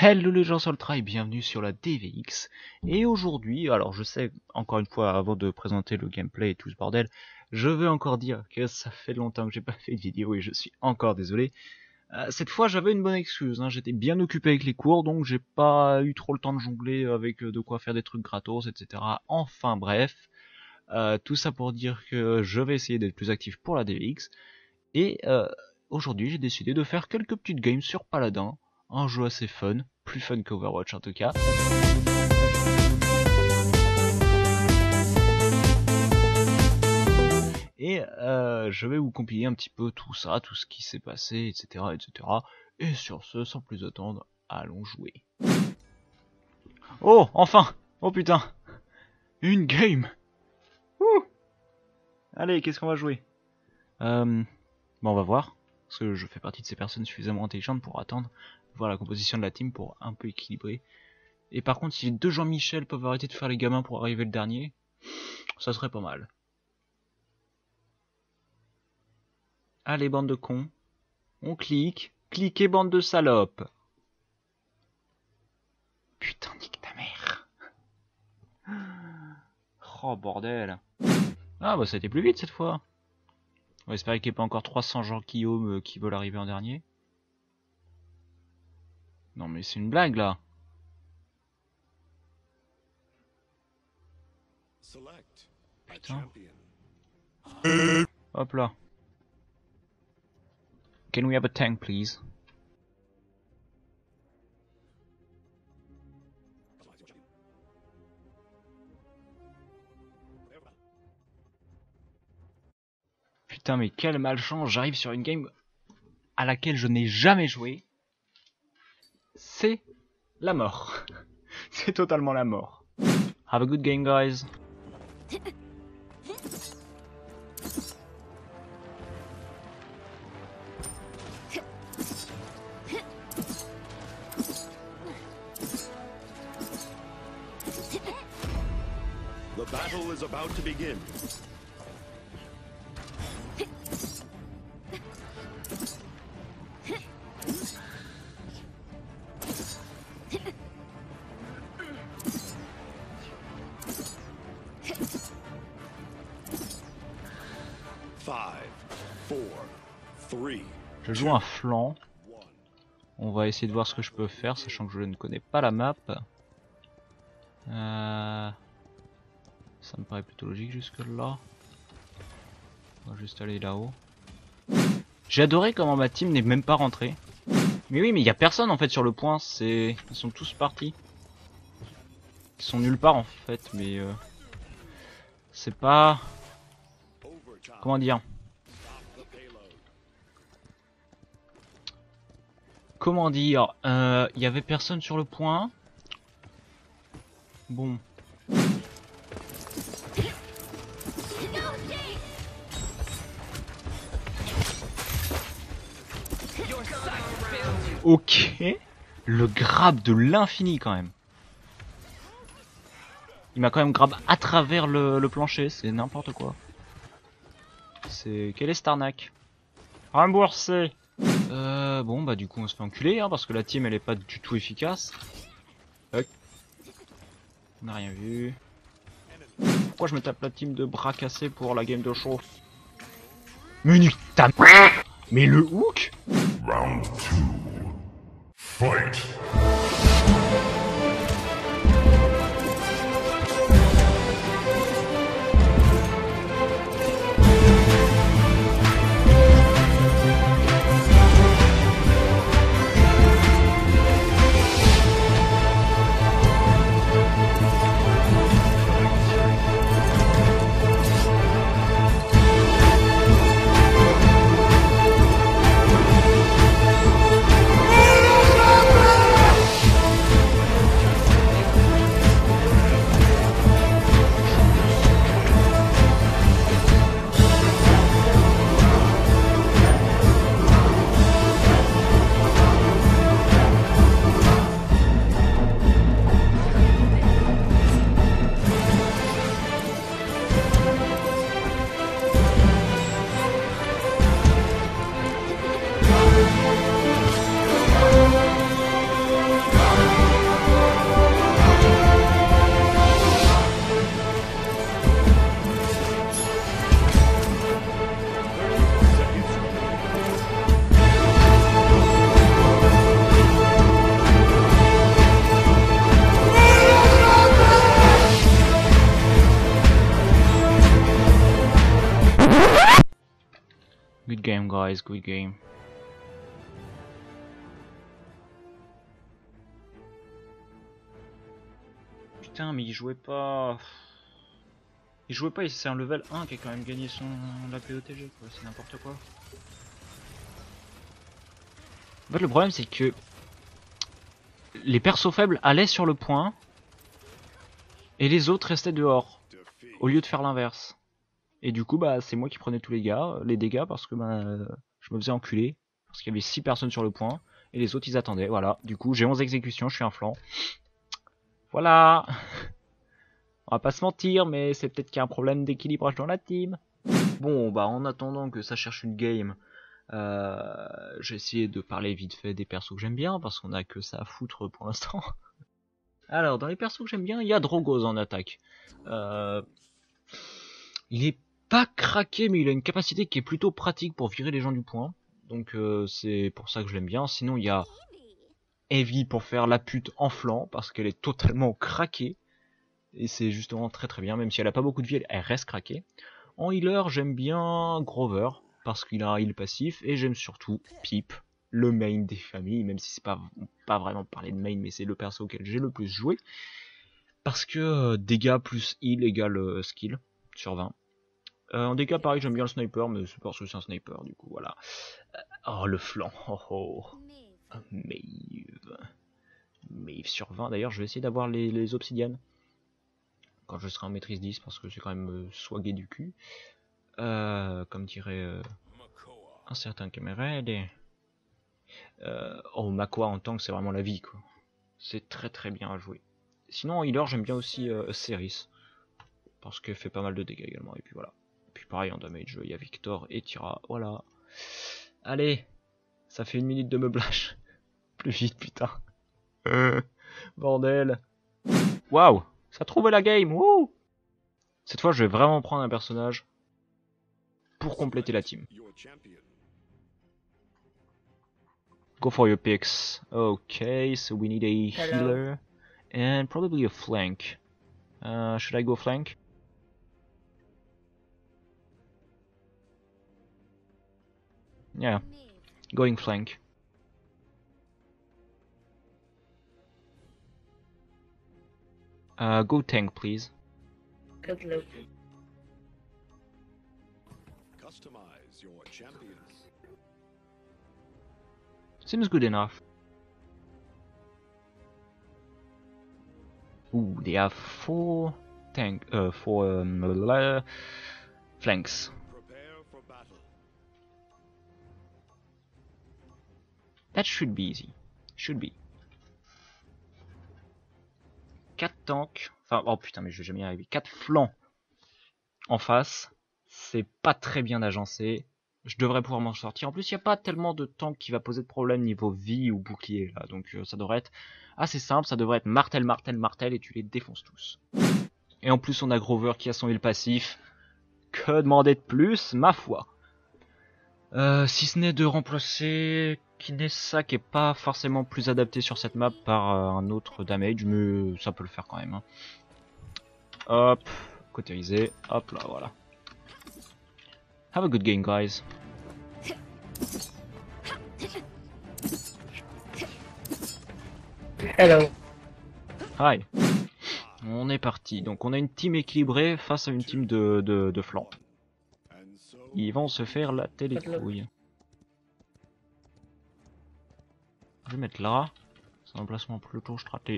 Hello les gens sur le trail, bienvenue sur la DVX. Et aujourd'hui, alors je sais, encore une fois, avant de présenter le gameplay et tout ce bordel, je veux encore dire que ça fait longtemps que j'ai pas fait de vidéo et je suis encore désolé. Cette fois j'avais une bonne excuse, hein. J'étais bien occupé avec les cours, donc j'ai pas eu trop le temps de jongler avec de quoi faire des trucs gratos, etc. Enfin bref, tout ça pour dire que je vais essayer d'être plus actif pour la DVX. Et aujourd'hui j'ai décidé de faire quelques petites games sur Paladin. Un jeu assez fun, plus fun qu'Overwatch en tout cas. Et je vais vous compiler un petit peu tout ça, tout ce qui s'est passé, etc., etc. Et sur ce, sans plus attendre, allons jouer. Oh, enfin! Oh putain! Une game! Ouh! Allez, qu'est-ce qu'on va jouer? Bon, on va voir. Parce que je fais partie de ces personnes suffisamment intelligentes pour attendre voir la composition de la team pour un peu équilibrer. Et par contre, si les deux Jean-Michel peuvent arrêter de faire les gamins pour arriver le dernier, ça serait pas mal. Allez, bande de cons. On clique. Cliquez, bande de salopes. Putain, nique ta mère. Oh, bordel. Ah, bah ça a été plus vite cette fois. On va espérer qu'il n'y ait pas encore 300 Jean-Guillaume qui veulent arriver en dernier. Non mais c'est une blague là. Putain. Hop là. Can we have a tank please? Putain mais quel malchance, j'arrive sur une game à laquelle je n'ai jamais joué. C'est la mort. C'est totalement la mort. Have a good game, guys. The battle is about to begin. Je joue un flanc. On va essayer de voir ce que je peux faire, sachant que je ne connais pas la map. Ça me paraît plutôt logique jusque là. On va juste aller là-haut. J'ai adoré comment ma team n'est même pas rentrée. Mais oui, mais il n'y a personne en fait sur le point. Ils sont tous partis. Ils sont nulle part en fait, mais c'est pas... Comment dire? Comment dire, il y avait personne sur le point. Bon. Ok. Le grab de l'infini quand même. Il m'a quand même grab à travers le plancher, c'est n'importe quoi. C'est... Quel est Starnak? Remboursé. Bon bah du coup on se fait enculer hein, parce que la team elle est pas du tout efficace. On n'a rien vu. Pourquoi je me tape la team de bras cassés pour la game de show? Mais nique ta mère. Mais le hook. Round 2. Fight. game, guys, good game. Putain, mais il jouait pas. Il jouait pas, et c'est un level 1 qui a quand même gagné la POTG, quoi, c'est n'importe quoi. En fait, le problème, c'est que les persos faibles allaient sur le point et les autres restaient dehors au lieu de faire l'inverse. Et du coup, bah, c'est moi qui prenais tous les dégâts parce que bah, je me faisais enculer parce qu'il y avait 6 personnes sur le point et les autres ils attendaient. Voilà, du coup, j'ai 11 exécutions, je suis un flanc. Voilà. On va pas se mentir, mais c'est peut-être qu'il y a un problème d'équilibrage dans la team. Bon, bah, en attendant que ça cherche une game. J'ai essayé de parler vite fait des persos que j'aime bien parce qu'on a que ça à foutre pour l'instant. Alors dans les persos que j'aime bien, il y a Drogoz en attaque. Il est pas craqué mais il a une capacité qui est plutôt pratique pour virer les gens du point. Donc c'est pour ça que je l'aime bien. Sinon il y a Evie pour faire la pute en flanc parce qu'elle est totalement craquée. Et c'est justement très très bien, même si elle a pas beaucoup de vie, elle reste craquée. En healer j'aime bien Grover parce qu'il a un heal passif, et j'aime surtout Pip, le main des familles, même si c'est pas vraiment parler de main, mais c'est le perso auquel j'ai le plus joué, parce que dégâts plus heal égale skill, sur 20. En dégâts pareil j'aime bien le sniper, mais c'est parce que c'est un sniper, du coup voilà. Oh le flanc, Maeve sur 20, d'ailleurs je vais essayer d'avoir les obsidiennes, quand je serai en maîtrise 10, parce que c'est quand même swagué du cul. Comme dirait un certain camarade. Oh, Makwa en tank, c'est vraiment la vie, quoi. C'est très très bien à jouer. Sinon, en healer, j'aime bien aussi Ceris, parce qu'elle fait pas mal de dégâts également. Et puis voilà. Et puis pareil, en damage, il y a Victor et Tyra. Voilà. Allez, ça fait 1 minute de meublage. Plus vite, putain. Bordel. Waouh, ça a trouvé la game. Wouh. Cette fois, je vais vraiment prendre un personnage pour compléter la team. Go for your picks. Okay, so we need a healer and probably a flank. Should I go flank? Yeah, going flank. Go tank, please. Good luck. Customize your champions. Seems good enough. Ooh, they have 4 flanks. Prepare for battle. That should be easy. Should be. 4 tanks. Enfin, oh putain, mais je vais jamais y arriver. 4 flancs en face. C'est pas très bien agencé. Je devrais pouvoir m'en sortir. En plus, il n'y a pas tellement de tank qui va poser de problème niveau vie ou bouclier là. Donc ça devrait être assez simple. Ça devrait être martel, martel, martel et tu les défonces tous. Et en plus, on a Grover qui a son heal passif. Que demander de plus, ma foi. Si ce n'est de remplacer Kinessa qui est pas forcément plus adapté sur cette map par un autre damage, mais ça peut le faire quand même. Hein. Hop, cautérisé, hop là, voilà. Have a good game, guys. Hello. Hi. On est parti. Donc on a une team équilibrée face à une team de flanc. Ils vont se faire la télécouille. Je vais mettre là. C'est un emplacement plutôt straté.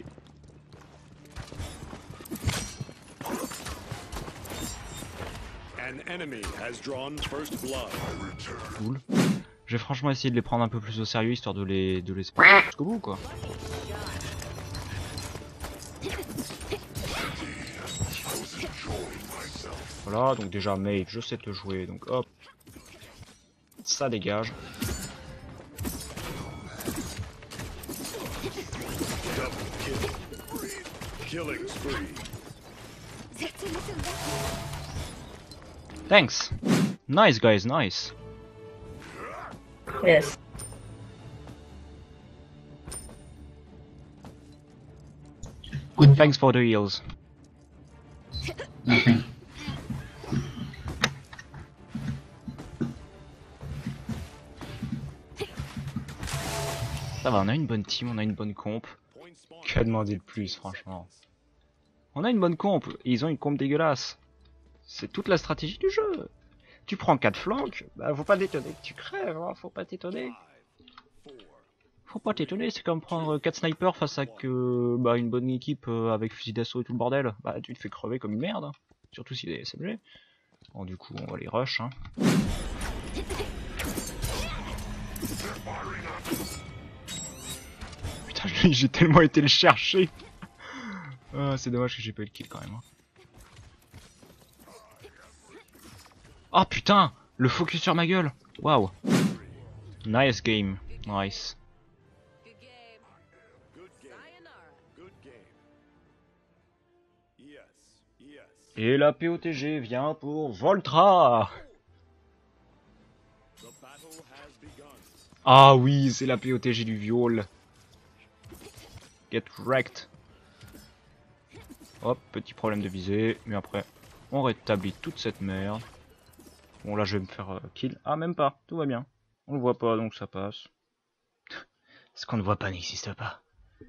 An enemy has drawn first blood. Cool. Je vais franchement essayer de les prendre un peu plus au sérieux histoire de les spammer jusqu'au bout quoi. Voilà, donc déjà Maeve, je sais te jouer, donc hop. Ça dégage. Double kill. Killing spree. Thanks. Nice guys, nice. Yes. Thanks for the heals. Nothing. Ça va, on a une bonne team, on a une bonne comp. Point spawn. Que demander de plus, franchement. On a une bonne comp, et ils ont une comp dégueulasse. C'est toute la stratégie du jeu. Tu prends 4 flancs, bah faut pas t'étonner que tu crèves, hein, faut pas t'étonner. 5, 4, Faut pas t'étonner, c'est comme prendre 4 snipers face à une bonne équipe avec fusil d'assaut et tout le bordel. Bah tu te fais crever comme une merde, hein. Surtout si est SMG. Bon du coup on va les rush, hein. Putain j'ai tellement été le chercher. Ah, c'est dommage que j'ai pas eu le kill quand même. Hein. Oh putain, le focus sur ma gueule. Waouh. Nice game, nice. Good game. good game, Sayonara. good game. Yes, yes. Et la POTG vient pour Voltra. The battle has begun. Ah oui, c'est la POTG du viol. Get wrecked. Hop, petit problème de visée, mais après, on rétablit toute cette merde. Bon là je vais me faire kill. Ah même pas, tout va bien. On le voit pas donc ça passe. Ce qu'on ne voit pas n'existe pas.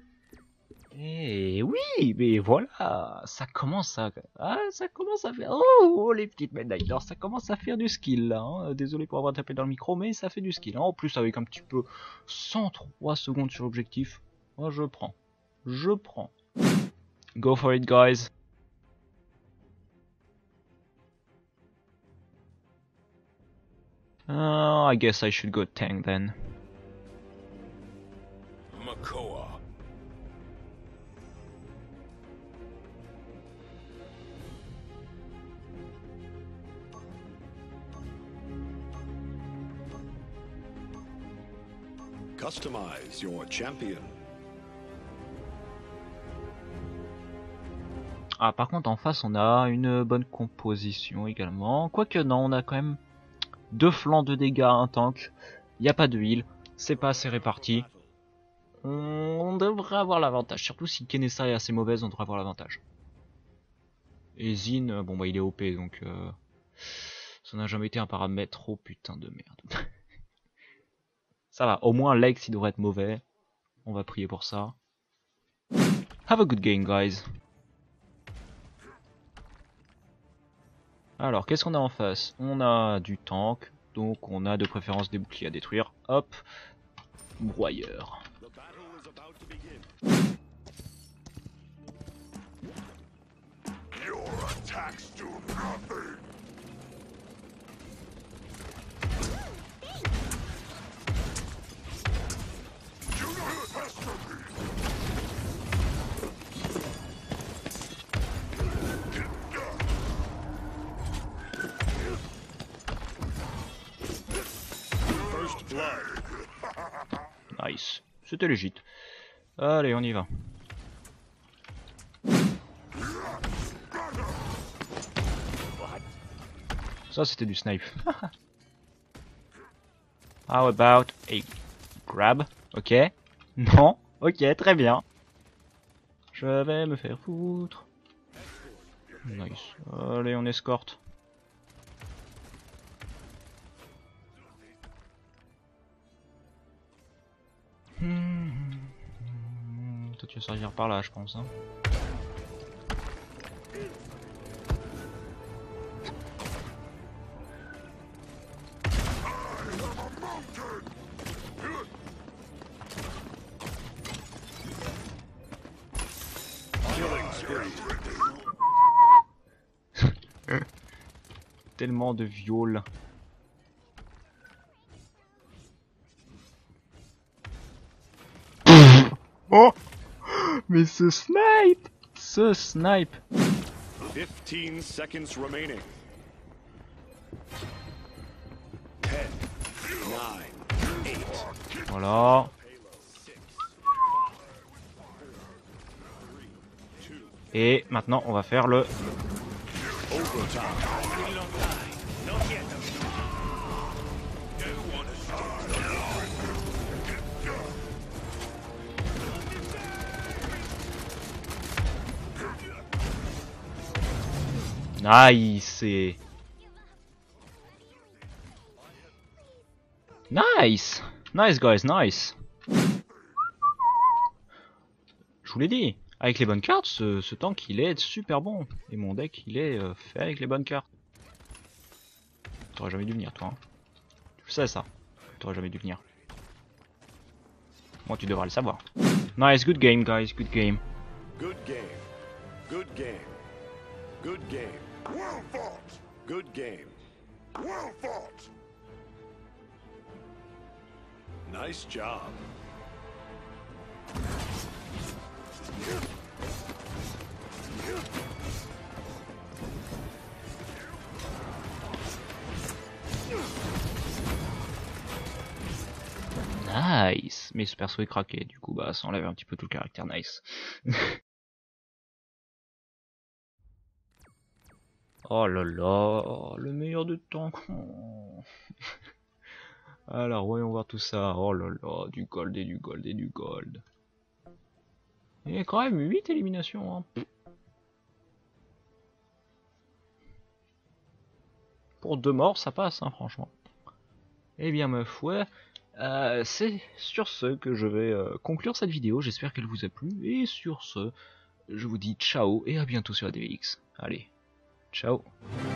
Et oui, mais voilà, ça commence à faire. Oh, les petites médailles d'or, ça commence à faire du skill là. Hein. Désolé pour avoir tapé dans le micro, mais ça fait du skill. Hein. En plus avec un petit peu 103 secondes sur l'objectif. Moi je prends. Je prends. Go for it guys. I guess I should go tank then. Makoa. Customize your champion. Ah par contre en face on a une bonne composition également. Quoique non, on a quand même 2 flancs de dégâts, un tank. Il n'y a pas de heal, c'est pas assez réparti. On devrait avoir l'avantage, surtout si Kenessa est assez mauvaise, on devrait avoir l'avantage. Et Zin, bon bah il est OP donc ça n'a jamais été un paramètre. Oh putain de merde. Ça va, au moins Lex il devrait être mauvais. On va prier pour ça. Have a good game guys. Alors qu'est-ce qu'on a en face? On a du tank, donc on a de préférence des boucliers à détruire. Hop, broyeur. The battle is about to begin. Your attacks do nothing. Do not pester me. First blood. Nice, c'était légit. Allez, on y va. Ça c'était du snipe. How about a grab? Ok. Non. Ok, très bien. Je vais me faire foutre. Nice. Allez, on escorte. Toi tu vas sortir par là je pense. Hein. Killing spree. Tellement de viol. Oh! Mais ce snipe! Ce snipe! 15 seconds remaining. 10, 9, 8. Voilà. Et maintenant on va faire le... Overtime. Nice! Nice! Nice guys, nice! Je vous l'ai dit, avec les bonnes cartes, ce tank il est super bon. Et mon deck il est fait avec les bonnes cartes. T'aurais jamais dû venir toi. Hein. Tu sais ça. T'aurais jamais dû venir. Moi tu devrais le savoir. Nice, good game guys, good game. Good game. Good game. Good game. Well fought. Good game. Well fought. Nice job. Nice. Mais ce perso est craqué, du coup bah ça enlève un petit peu tout le caractère nice. Oh là là, le meilleur de tank. Oh. Alors voyons voir tout ça. Oh là là, du gold et du gold et du gold. Il y a quand même 8 éliminations. Hein. Pour 2 morts, ça passe, hein, franchement. Eh bien, ma foi, c'est sur ce que je vais conclure cette vidéo. J'espère qu'elle vous a plu. Et sur ce, je vous dis ciao et à bientôt sur la DVX. Allez, ciao.